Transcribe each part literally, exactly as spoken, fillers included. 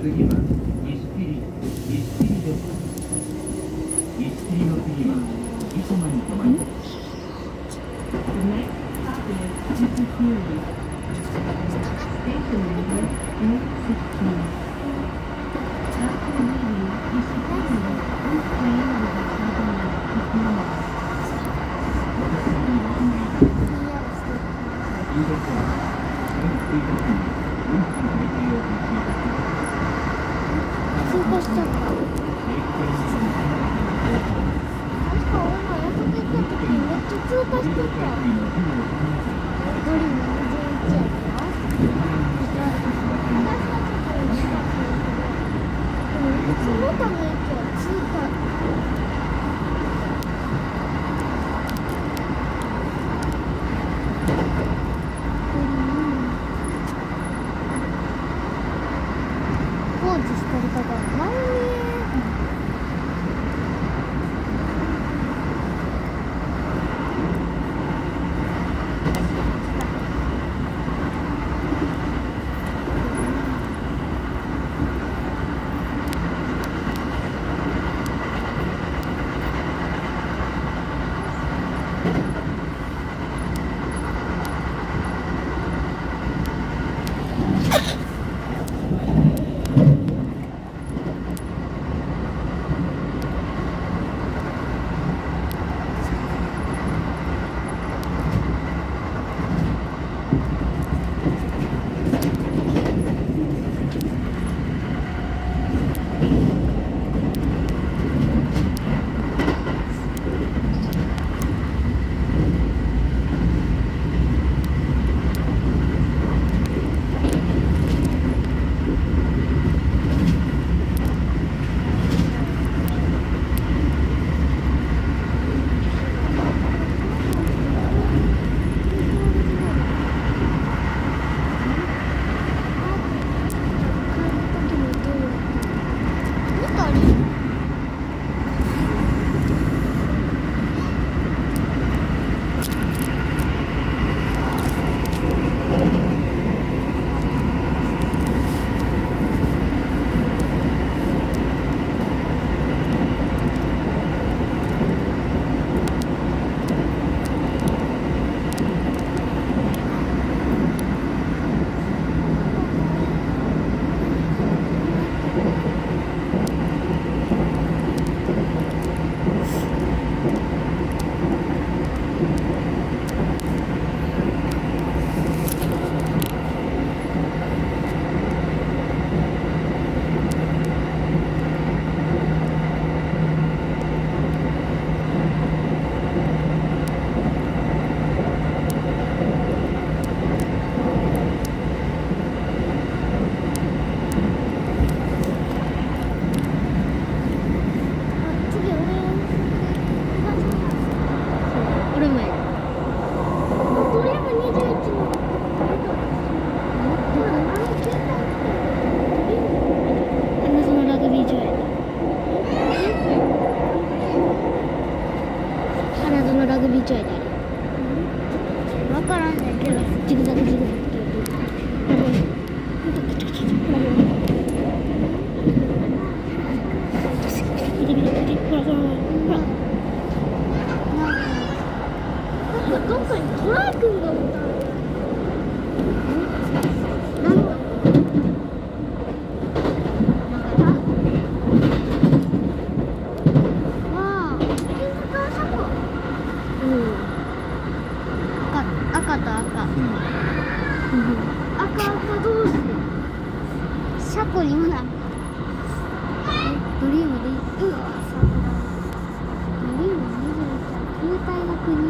次は西切西切です。西切の次は磯間に停まります。The next stop is Isukiri. Station number eight sixteen. After leaving Isukiri, this train will be stopping at Fukuoka. 夕方は全水道に運賃の利用をしていただきます。 通過しちゃった。確か俺もやってた時にめっちゃ通過してた。ドリのにじゅういちやった私たちと一緒だけど、でもその他の駅は通過。工事してる方が前にラグビー場やであれ。わからんねんけど、ジグザグジグザグって言うて。ほらほらほら。なんかどっかにトライ君がおった。なんだ。赤と赤、うん、赤赤同士で車庫にもなドリームでうわさドリームにじゅういちは球体の国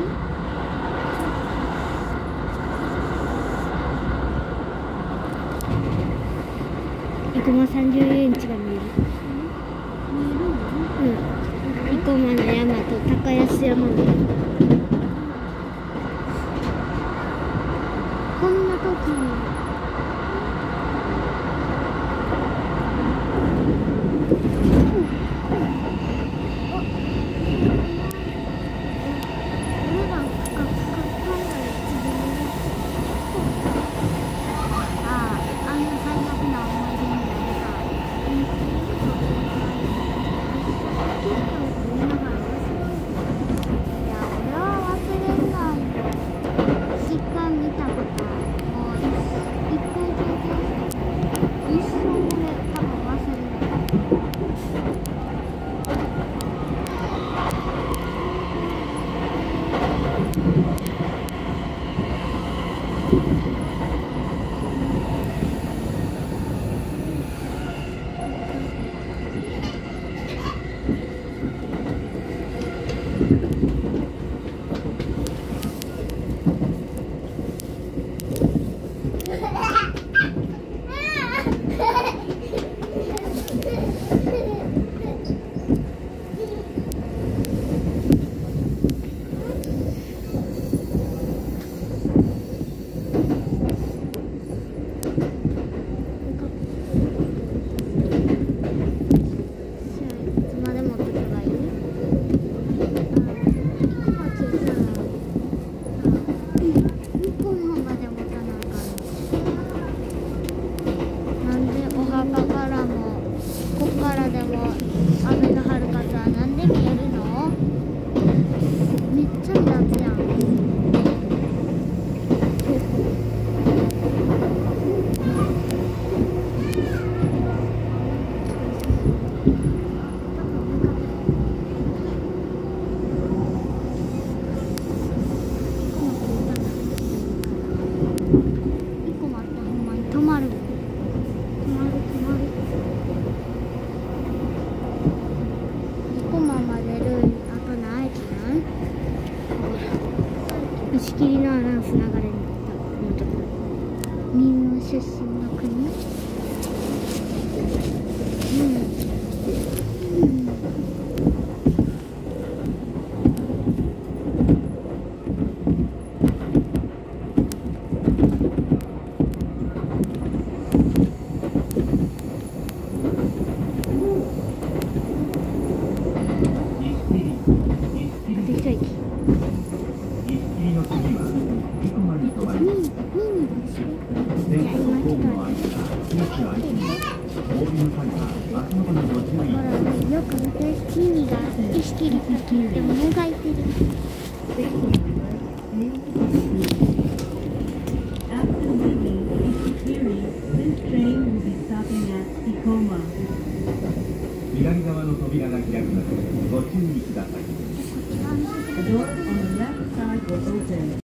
生駒さんじゅうえんちが見える。うん、生駒の山と高安山の山。こんな時にああ、あんな最悪な思い出になりそう。 らでもアベノハルカさんなんで見えるの？めっちゃ目立つやん。一個待って、ほんまに止まる。止まる止まる。生駒までるあと何駅なん？石切りのアナウンス流れになったこのところ。民謡出身の国。うん。うんよく見て、耳が意識力がとってももがいてる。 After leaving Ishikiri, this train will be stopping at Ikoma. 左側の扉が開くのでご注意ください。The door on the left side will open.